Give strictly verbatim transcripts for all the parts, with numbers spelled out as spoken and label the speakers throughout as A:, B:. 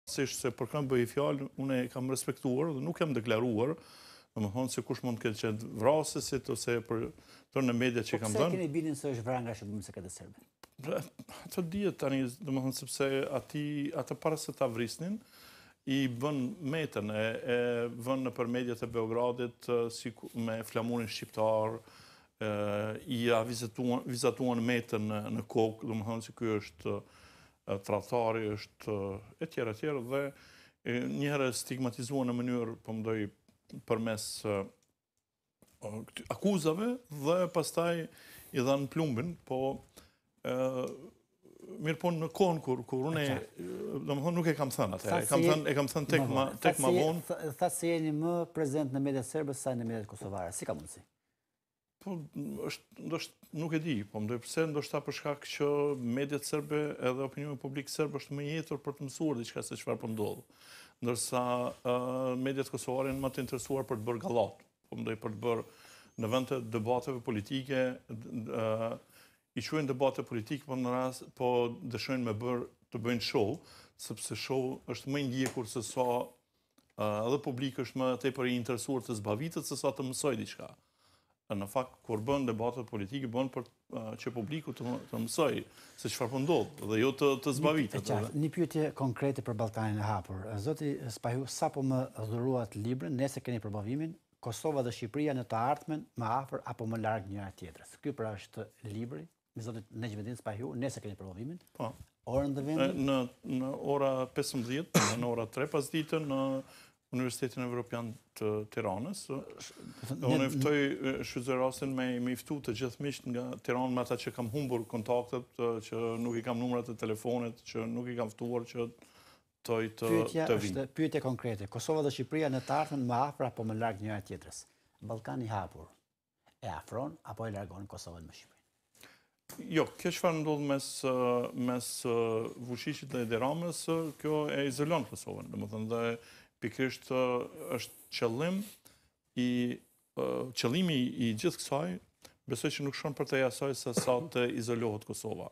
A: se për kam bëj fjalë, unë e kam respektuar dhe nuk kam deklaruar, domethënë se kush mund të ketë qenë vrasësit ose për tërë në media që kam
B: dhënë. Po
A: dhënë.
B: pse keni binin se është vrarë nga shërbimi sekret serbe?
A: Ato dihet tani, domethënë sepse aty atë para se ta vrisnin, i bën metën e, e vën në për mediat e Beogradit si me flamurin shqiptar, e, i ja vizatuan, vizatuan metën në, në kokë, domethënë se ky është tradhtari, është e tjera e tjera dhe një herë stigmatizuar në mënyrë po mendoj përmes akuzave dhe pastaj i dhanë plumbin, po mirë po në kohën kur kur unë domethënë nuk e kam thënë atë, e kam thënë e kam thënë tek ma tek ma vonë.
B: Thatë se jeni më prezent në mediat serbe se në mediat kosovare. Si ka mundësi?
A: Po është ndoshta nuk e di, po mendoj pse ndoshta për shkak që mediat serbe edhe opinioni publik serb është më i jetur për të mësuar diçka se çfarë po ndodh. Ndërsa uh, mediat kosovare janë më të interesuar për të bërë gallat, po mendoj për të bërë në vend të debateve politike, uh, i quajnë debate politike, po në rast po dëshojnë me bërë të bëjnë show, sepse show është më i ndjekur se sa uh, edhe publiku është më tepër i interesuar të zbavitet se sa të mësoj diçka. Në fakt, kur bën debatet politike, bën për uh, që publiku të, të mësoj se çfarë po ndodh dhe jo të, të zbavitet.
B: Një pyetje konkrete për Ballkanin e hapur. Zoti Spahiu, sapo më dhuruat librin, nëse keni përbavimin, Kosova dhe Shqipëria në të ardhmen më afër apo më larg njëra tjetrës. Ky pra është libri i zotit Nexhmedim Spahiu, nëse keni përbavimin.
A: Po.
B: Orën dhe vendin?
A: Në në ora pesëmbëdhjetë, në ora tre pasdite në Universitetin Evropian të Tiranës. Unë ftoj shfrytëzoj rastin me me ftu të gjithë miqt nga Tiranë, me ata që kam humbur kontaktet, që nuk i kam numrat e telefonit, që nuk i kam ftuar që toj të
B: Pyetja
A: të vinë.
B: është pyetje konkrete. Kosova dhe Shqipëria në të ardhmen më afër apo më larg njëra tjetrës? Ballkani i hapur e afron apo e largon Kosovën me Shqipërinë?
A: Jo, kjo çfarë ndodh mes mes Vuçiçit dhe Ramës, kjo e izolon Kosovën, domethënë dhe pikërisht është qëllim i qëllimi i gjithë kësaj, besoj që nuk shkon për te asaj se sa të izolohet Kosova.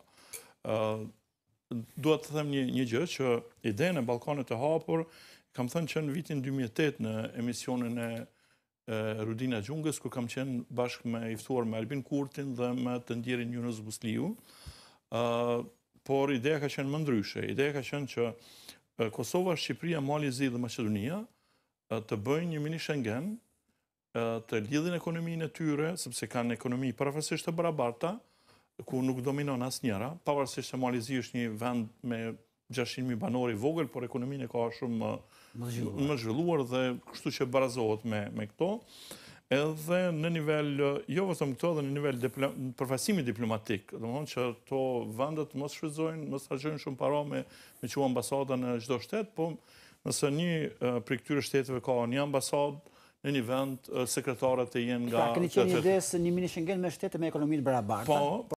A: Dua të them një një gjë që idenë e Ballkanit të hapur kam thënë që në vitin dy mijë e tetë në emisionin e Rudina Gjungës, kur kam qenë bashkë me i ftuar me Albin Kurtin dhe me të ndjerin Yunus Busliu, por ideja ka qenë më ndryshe. Ideja ka qenë që Kosova, Shqipëria, Mali i Zi dhe Maqedonia të bëjnë një mini Schengen, të lidhin ekonominë e tyre, sepse kanë ekonomi parafasisht të barabarta, ku nuk dominon asnjëra, pavarësisht se Mali i Zi është një vend me gjashtëqind mijë banor i vogël, por ekonominë e ka shumë më zhvilluar dhe kështu që barazohet me me këto. Edhe në nivel, jo vetëm këto, dhe në nivel përfaqësimi diplomatik, domethënë që to vendet mos shfrytëzojnë, mos harxojnë shumë para me me quaj ambasada në çdo shtet, po nëse një prej këtyre shteteve ka një ambasadë në një vend, sekretarët e jenë nga...
B: Pra, keni qenë ide se një mini Schengen me shtete me ekonominë barabarta?
A: Po,